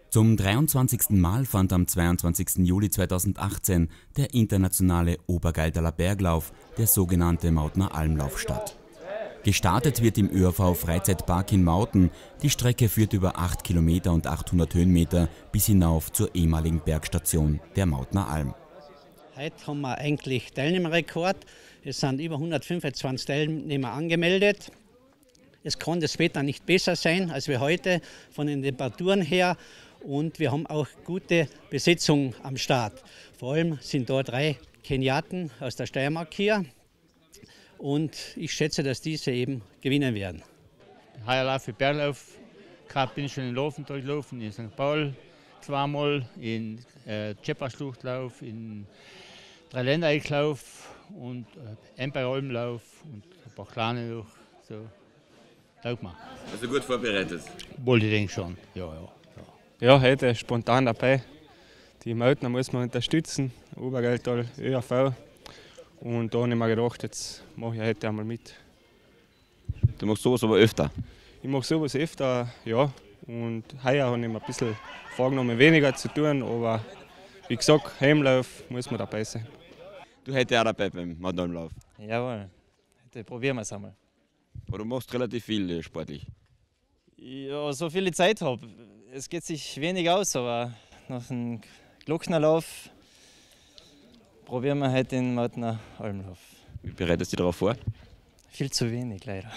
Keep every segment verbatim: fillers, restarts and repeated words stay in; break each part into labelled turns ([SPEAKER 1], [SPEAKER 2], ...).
[SPEAKER 1] Zum dreiundzwanzigsten Mal fand am zweiundzwanzigsten Juli zweitausendachtzehn der internationale Obergailtaler Berglauf, der sogenannte Mautner Almlauf, statt. Gestartet wird im ÖRV-Freizeitpark in Mauthen. Die Strecke führt über acht Kilometer und achthundert Höhenmeter bis hinauf zur ehemaligen Bergstation der Mautner Alm.
[SPEAKER 2] Heute haben wir eigentlich Teilnehmerrekord. Es sind über hundertfünfundzwanzig Teilnehmer angemeldet. Es kann das Wetter nicht besser sein als wir heute von den Temperaturen her. Und wir haben auch gute Besetzung am Start. Vor allem sind da drei Keniaten aus der Steiermark hier. Und ich schätze, dass diese eben gewinnen werden.
[SPEAKER 3] Heuer laufe ich Berglauf. Gerade bin ich schon in Laufen durchlaufen, in Sankt Paul zweimal, in äh, Tschepperschluchtlauf, in Dreiländereiklauf und äh, Empire-Almlauf und ein paar kleine noch. So, taugt mir.
[SPEAKER 4] Also gut vorbereitet?
[SPEAKER 3] Wohl, ich denke schon, ja, ja.
[SPEAKER 5] Ja, heute spontan dabei. Die Mautner muss man unterstützen, Obergailtal, ÖRV. Und da habe ich mir gedacht, jetzt mache ich heute einmal mit.
[SPEAKER 4] Du machst sowas aber öfter?
[SPEAKER 5] Ich mache sowas öfter, ja. Und heuer habe ich mir ein bisschen vorgenommen, weniger zu tun. Aber wie gesagt, Heimlauf muss man dabei sein.
[SPEAKER 4] Du heute auch dabei beim Mautner Almlauf?
[SPEAKER 6] Jawohl, heute probieren wir es einmal.
[SPEAKER 4] Aber du machst relativ viel sportlich?
[SPEAKER 6] Ja, so viel Zeit habe. Es geht sich wenig aus, aber nach dem Glocknerlauf probieren wir heute den Mautner Almlauf.
[SPEAKER 4] Wie bereitest du dich darauf vor?
[SPEAKER 6] Viel zu wenig, leider.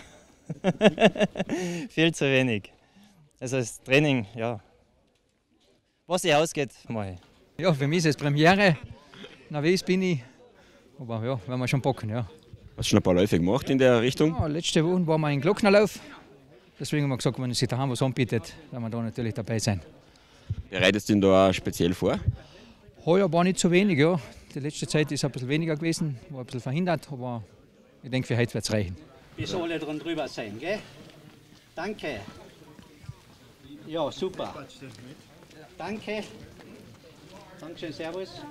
[SPEAKER 6] Viel zu wenig. Also das Training, ja. Was sich ausgeht, mache ich.
[SPEAKER 7] Ja, für mich ist es Premiere. Nervös bin ich. Aber ja, werden wir schon packen, ja.
[SPEAKER 4] Hast du schon ein paar Läufe gemacht in der Richtung?
[SPEAKER 7] Ja, letzte Woche waren wir in Glocknerlauf. Deswegen haben wir gesagt, wenn sich daheim was anbietet, werden wir da natürlich dabei sein.
[SPEAKER 4] Bereitest du dich da auch speziell vor?
[SPEAKER 7] Heuer war nicht so wenig, ja. Die letzte Zeit ist ein bisschen weniger gewesen, war ein bisschen verhindert, aber ich denke, für heute wird es reichen.
[SPEAKER 2] Bis alle dran drüber sein, gell? Danke. Ja, super. Danke. Dankeschön, servus.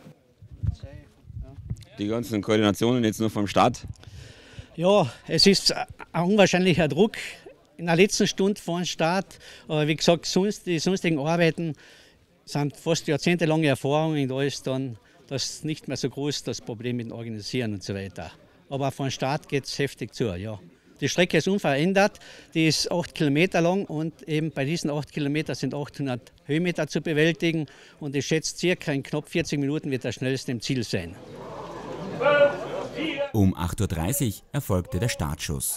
[SPEAKER 4] Die ganzen Koordinationen jetzt noch vom Start?
[SPEAKER 2] Ja, es ist ein unwahrscheinlicher Druck in der letzten Stunde vor dem Start. Aber wie gesagt, sonst, die sonstigen Arbeiten sind fast jahrzehntelange Erfahrung und da ist dann das nicht mehr so groß, das Problem mit dem Organisieren und so weiter. Aber vom Start geht es heftig zu, ja. Die Strecke ist unverändert, die ist acht Kilometer lang und eben bei diesen acht Kilometern sind achthundert Höhenmeter zu bewältigen und ich schätze, circa in knapp vierzig Minuten wird der schnellste im Ziel sein.
[SPEAKER 1] Um acht Uhr dreißig erfolgte der Startschuss.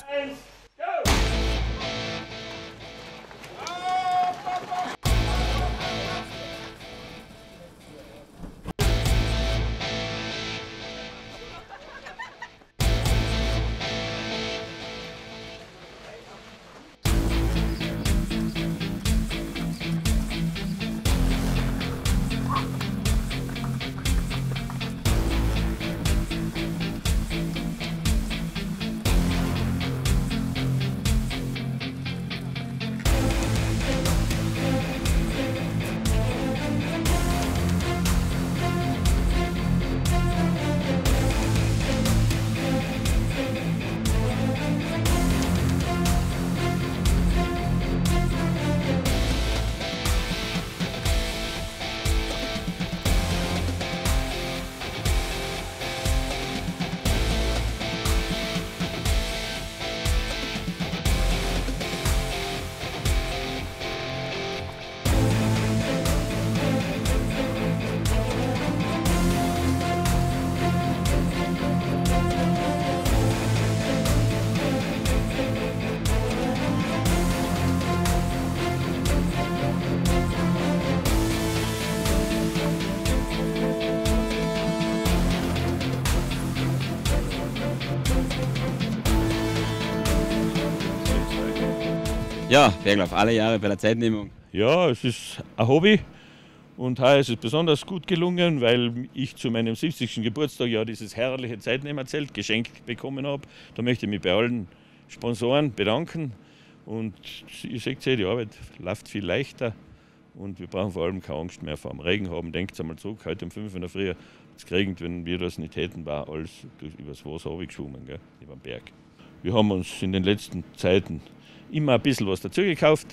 [SPEAKER 4] Ja, Berglauf, alle Jahre bei der Zeitnehmung.
[SPEAKER 8] Ja, es ist ein Hobby und heuer ist es besonders gut gelungen, weil ich zu meinem siebzigsten Geburtstag ja dieses herrliche Zeitnehmerzelt geschenkt bekommen habe. Da möchte ich mich bei allen Sponsoren bedanken und ihr seht ja, die Arbeit läuft viel leichter und wir brauchen vor allem keine Angst mehr vor dem Regen haben. Denkt einmal zurück, heute um fünf in der Früh, es geregnet, wenn wir das nicht hätten, war alles übers Wasser runtergeschwommen, gell, über den Berg. Wir haben uns in den letzten Zeiten immer ein bisschen was dazu gekauft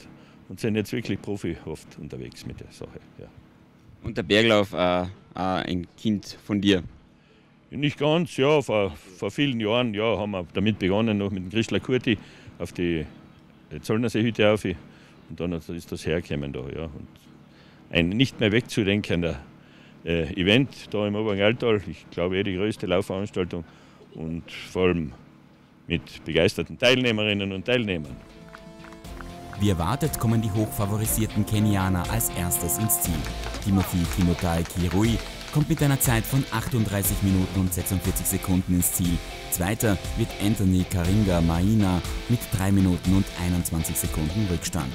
[SPEAKER 8] und sind jetzt wirklich profihaft unterwegs mit der Sache. Ja.
[SPEAKER 4] Und der Berglauf äh, äh, ein Kind von dir?
[SPEAKER 8] Nicht ganz, ja, vor, vor vielen Jahren ja, haben wir damit begonnen, noch mit dem Christler Kurti auf die Zollnerseehütte auf. Und dann ist das hergekommen da. Ja. Und ein nicht mehr wegzudenkender äh, Event da im Obergaltal. Ich glaube, eh die größte Laufveranstaltung und vor allem mit begeisterten Teilnehmerinnen und Teilnehmern.
[SPEAKER 1] Wie erwartet kommen die hochfavorisierten Kenianer als erstes ins Ziel. Timothy Kimutai Kirui kommt mit einer Zeit von achtunddreißig Minuten und sechsundvierzig Sekunden ins Ziel. Zweiter wird Anthony Karinga Maina mit drei Minuten und einundzwanzig Sekunden Rückstand.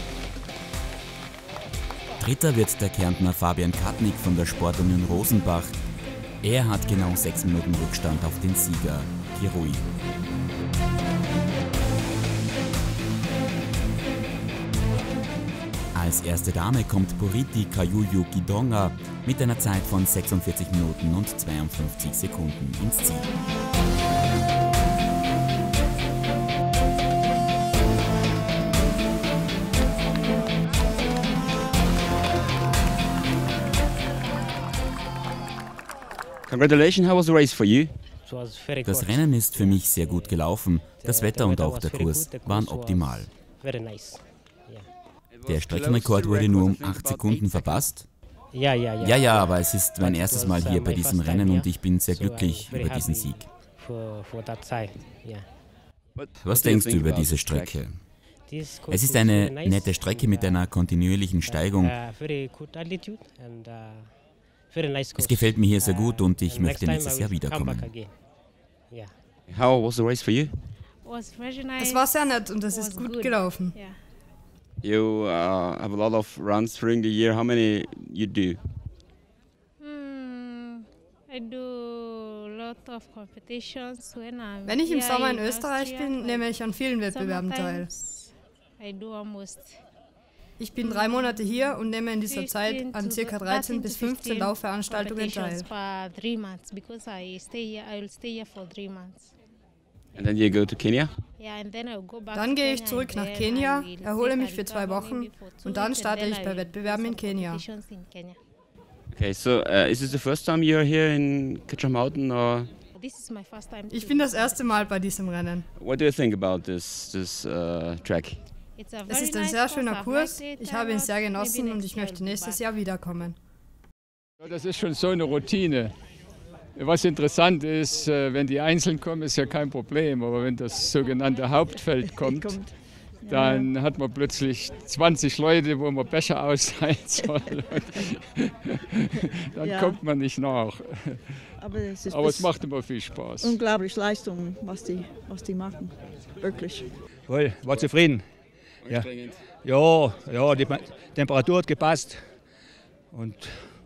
[SPEAKER 1] Dritter wird der Kärntner Fabian Katnick von der Sportunion Rosenbach. Er hat genau sechs Minuten Rückstand auf den Sieger Kirui. Als erste Dame kommt Purity Kayuyu Kidonga mit einer Zeit von sechsundvierzig Minuten und zweiundfünfzig Sekunden ins Ziel.
[SPEAKER 4] Congratulations, how was the race for you?
[SPEAKER 1] Das Rennen ist für mich sehr gut gelaufen. Das Wetter und auch der Kurs waren optimal. Der Streckenrekord wurde nur um acht Sekunden verpasst. Ja, ja, aber es ist mein erstes Mal hier bei diesem Rennen und ich bin sehr glücklich über diesen Sieg. Was denkst du über diese Strecke? Es ist eine nette Strecke mit einer kontinuierlichen Steigung. Es gefällt mir hier sehr gut und ich möchte nächstes Jahr wiederkommen.
[SPEAKER 4] How was the race for you?
[SPEAKER 9] Es war sehr nett und es ist gut gelaufen.
[SPEAKER 4] You uh, have a lot of runs during the year. How many you do?
[SPEAKER 9] Wenn ich im Sommer in Österreich bin, nehme ich an vielen Wettbewerben teil. Ich bin drei Monate hier und nehme in dieser Zeit an ca. dreizehn bis fünfzehn Laufveranstaltungen teil.
[SPEAKER 4] And then you go to Kenya?
[SPEAKER 9] Dann gehe ich zurück nach Kenia, erhole mich für zwei Wochen und dann starte ich bei Wettbewerben in Kenia.
[SPEAKER 4] Okay, so uh, is this the first time you're here in Ketchum Mountain, or?
[SPEAKER 9] Ich bin das erste Mal bei diesem Rennen.
[SPEAKER 4] What do you think about this this uh, track?
[SPEAKER 9] Es ist ein sehr schöner Kurs. Ich habe ihn sehr genossen und ich möchte nächstes Jahr wiederkommen.
[SPEAKER 10] Das ist schon so eine Routine. Was interessant ist, wenn die einzeln kommen, ist ja kein Problem. Aber wenn das sogenannte Hauptfeld kommt, dann hat man plötzlich zwanzig Leute, wo man Becher austeilen soll. Dann ja. kommt man nicht nach. Aber es, ist Aber es macht immer viel Spaß.
[SPEAKER 11] Unglaublich Leistung, was die, was die machen. Wirklich.
[SPEAKER 12] Wohl, war zufrieden. Ja. ja, ja, die Temperatur hat gepasst. Und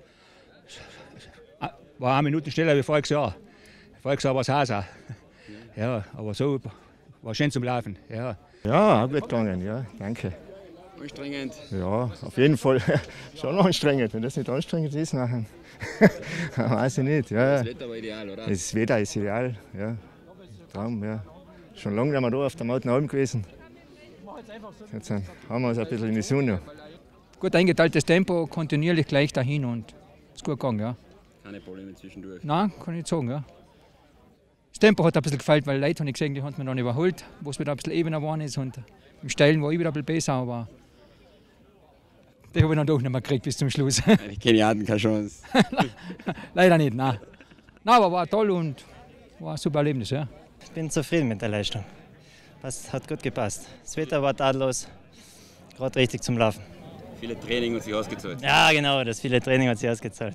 [SPEAKER 12] war eine Minute schneller wie voriges Jahr. Voriges Jahr war es Hase. Ja, aber so war schön zum Laufen. Ja,
[SPEAKER 13] ja gut gegangen, ja, danke.
[SPEAKER 4] Anstrengend?
[SPEAKER 13] Ja, auf jeden Fall schon anstrengend. Wenn das nicht anstrengend ist, nachher weiß ich nicht. Ja.
[SPEAKER 4] Das Wetter war ideal, oder?
[SPEAKER 13] Das Wetter ist ideal, ja. Traum, ja. Schon lange sind wir da auf der Mountain gewesen. Jetzt haben wir uns ein bisschen in die Sonne.
[SPEAKER 7] Gut eingeteiltes Tempo, kontinuierlich gleich dahin und ist gut gegangen, ja.
[SPEAKER 4] Keine Probleme zwischendurch?
[SPEAKER 7] Nein, kann ich nicht sagen, ja. Das Tempo hat ein bisschen gefällt, weil Leute habe ich gesehen, die haben mich dann überholt, wo es wieder ein bisschen ebener geworden ist und im Steilen war ich wieder ein bisschen besser, aber die habe ich dann doch nicht mehr gekriegt bis zum Schluss.
[SPEAKER 4] Die Keniaten keine Chance?
[SPEAKER 7] Leider nicht, nein. Nein, aber war toll und war ein super Erlebnis, ja.
[SPEAKER 6] Ich bin zufrieden mit der Leistung. Das hat gut gepasst. Das Wetter war tadellos, gerade richtig zum Laufen.
[SPEAKER 4] Viele Training hat sich ausgezahlt.
[SPEAKER 6] Ja, genau, das viele Training hat sich ausgezahlt.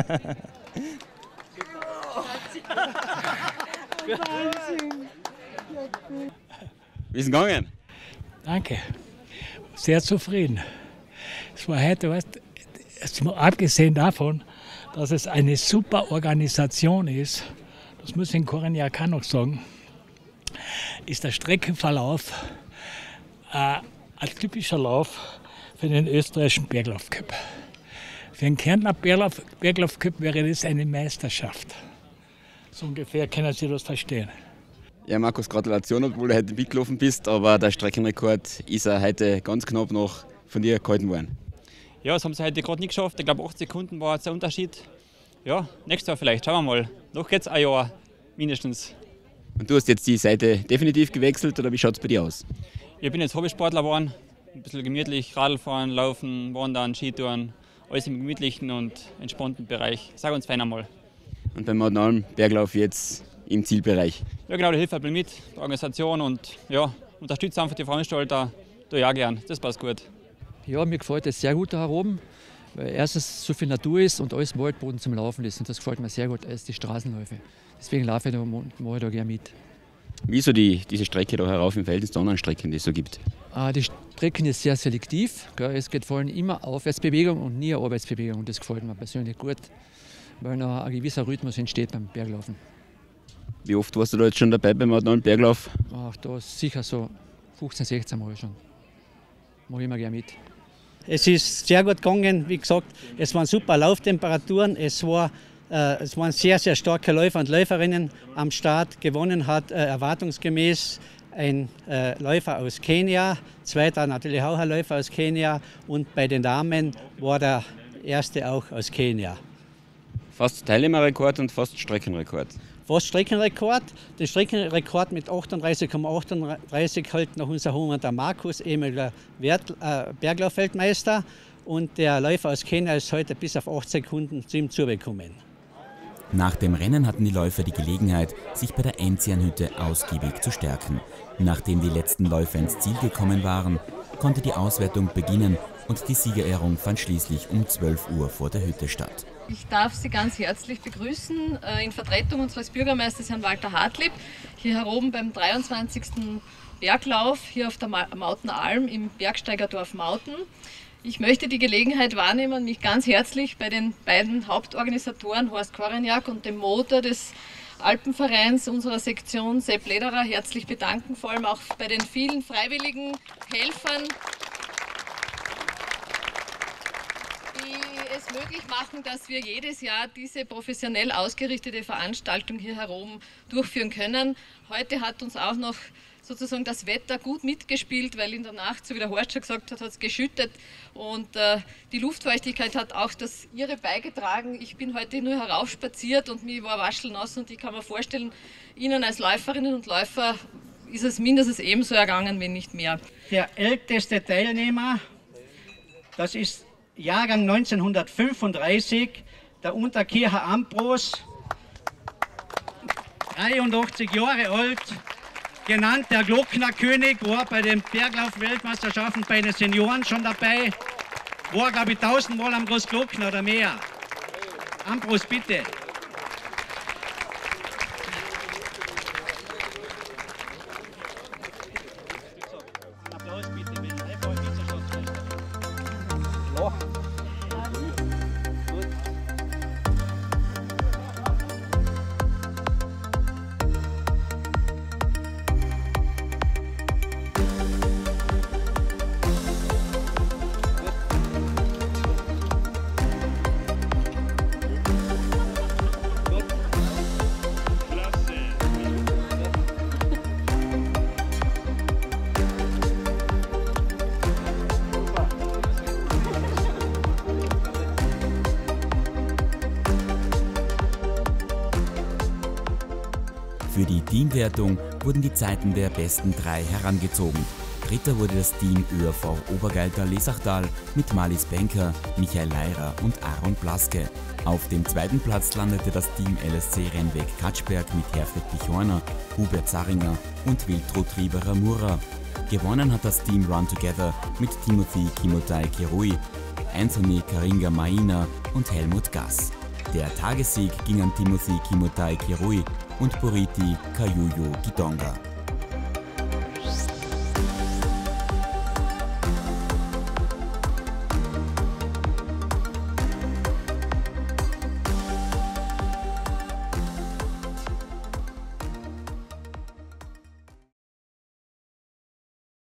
[SPEAKER 4] Wie ist es gegangen?
[SPEAKER 14] Danke, sehr zufrieden. Es war heute, weißt, abgesehen davon, dass es eine super Organisation ist, das muss ich in Korenjaka noch sagen, ist der Streckenverlauf äh, ein typischer Lauf für den österreichischen Berglaufcup. Für den Kärntner Berglauf, Berglaufcup wäre das eine Meisterschaft. So ungefähr können Sie das verstehen.
[SPEAKER 4] Ja, Markus, Gratulation, obwohl du heute mitgelaufen bist, aber der Streckenrekord ist er heute ganz knapp nach von dir gehalten worden?
[SPEAKER 15] Ja, das haben sie heute gerade nicht geschafft. Ich glaube, acht Sekunden war jetzt der Unterschied. Ja, nächstes Jahr vielleicht, schauen wir mal. Noch jetzt ein Jahr mindestens.
[SPEAKER 4] Und du hast jetzt die Seite definitiv gewechselt oder wie schaut es bei dir aus?
[SPEAKER 15] Ich bin jetzt Hobbysportler geworden, ein bisschen gemütlich, Radl fahren, Laufen, Wandern, Skitouren, alles im gemütlichen und entspannten Bereich. Sag uns fein einmal.
[SPEAKER 4] Und beim Mautenalm Berglauf jetzt im Zielbereich?
[SPEAKER 15] Ja genau, da hilft ein bisschen mit, die Organisation und ja, unterstützt einfach die Veranstalter, tue ich auch gern, das passt gut.
[SPEAKER 16] Ja, mir gefällt es sehr gut da oben, weil erstens so viel Natur ist und alles Waldboden zum Laufen ist und das gefällt mir sehr gut als die Straßenläufe. Deswegen laufe ich da, mache ich da gerne mit.
[SPEAKER 4] Wieso die, diese Strecke da herauf im Verhältnis zu anderen Strecken, die es so gibt?
[SPEAKER 16] Ah, die Strecken ist sehr selektiv. Gell. Es geht vor allem immer Aufwärtsbewegung und nie eine Arbeitsbewegung. Das gefällt mir persönlich gut, weil noch ein gewisser Rhythmus entsteht beim Berglaufen.
[SPEAKER 4] Wie oft warst du da jetzt schon dabei beim Mautenalm Berglauf?
[SPEAKER 16] Ach, da sicher so fünfzehn, sechzehn Mal schon. Mache ich immer gerne mit.
[SPEAKER 2] Es ist sehr gut gegangen, wie gesagt, es waren super Lauftemperaturen, es, war, äh, es waren sehr, sehr starke Läufer und Läuferinnen am Start. Gewonnen hat äh, erwartungsgemäß ein äh, Läufer aus Kenia, zweiter natürlich auch ein Läufer aus Kenia und bei den Damen war der erste auch aus Kenia.
[SPEAKER 4] Fast Teilnehmerrekord und fast Streckenrekord.
[SPEAKER 2] Fast Streckenrekord. Den Streckenrekord mit achtunddreißig Komma achtunddreißig hält noch unser Hungernder Markus, ehemaliger Wert, äh, Berglauf-Weltmeister. Und der Läufer aus Kenia ist heute bis auf acht Sekunden zu ihm zugekommen.
[SPEAKER 1] Nach dem Rennen hatten die Läufer die Gelegenheit, sich bei der Enzianhütte ausgiebig zu stärken. Nachdem die letzten Läufer ins Ziel gekommen waren, konnte die Auswertung beginnen und die Siegerehrung fand schließlich um zwölf Uhr vor der Hütte statt.
[SPEAKER 17] Ich darf Sie ganz herzlich begrüßen in Vertretung unseres Bürgermeisters Herrn Walter Hartlieb, hier heroben beim dreiundzwanzigsten Berglauf hier auf der Mautenalm im Bergsteigerdorf Mauten. Ich möchte die Gelegenheit wahrnehmen, mich ganz herzlich bei den beiden Hauptorganisatoren Horst Koreniak und dem Motor des Alpenvereins unserer Sektion Sepp Lederer herzlich bedanken, vor allem auch bei den vielen freiwilligen Helfern, die es möglich machen, dass wir jedes Jahr diese professionell ausgerichtete Veranstaltung hier herum durchführen können. Heute hat uns auch noch sozusagen das Wetter gut mitgespielt, weil in der Nacht, so wie der Horst schon gesagt hat, hat es geschüttet und äh, die Luftfeuchtigkeit hat auch das ihre beigetragen. Ich bin heute nur heraufspaziert und mir war waschelnass und ich kann mir vorstellen, Ihnen als Läuferinnen und Läufer ist es mindestens ebenso ergangen, wenn nicht mehr.
[SPEAKER 2] Der älteste Teilnehmer, das ist Jahrgang neunzehnhundertfünfunddreißig, der Unterkircher Ambros, dreiundachtzig Jahre alt, genannt der Glocknerkönig, war bei den Berglauf-Weltmeisterschaften bei den Senioren schon dabei, war glaube ich tausendmal am Großglockner oder mehr. Ambros, bitte. Applaus bitte.
[SPEAKER 1] Für die Teamwertung wurden die Zeiten der besten drei herangezogen. Dritter wurde das Team ÖRV Obergeilter Lesachtal mit Marlies Benker, Michael Leirer und Aaron Blaske. Auf dem zweiten Platz landete das Team L S C Rennweg Katschberg mit Herfried Pichorner, Hubert Zaringer und Wiltrud Rieberer-Mura. Gewonnen hat das Team Run Together mit Timothy Kimotai Kirui, Anthony Karinga Maina und Helmut Gass. Der Tagessieg ging an Timothy Kimotai Kirui und Buriti Kayuyo Gidonga.